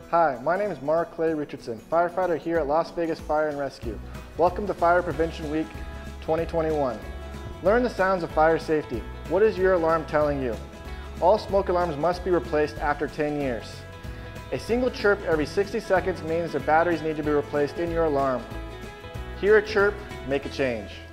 Hi, my name is Mark Clay Richardson, firefighter here at Las Vegas Fire and Rescue. Welcome to Fire Prevention Week 2021. Learn the sounds of fire safety. What is your alarm telling you? All smoke alarms must be replaced after 10 years. A single chirp every 60 seconds means the batteries need to be replaced in your alarm. Hear a chirp, make a change.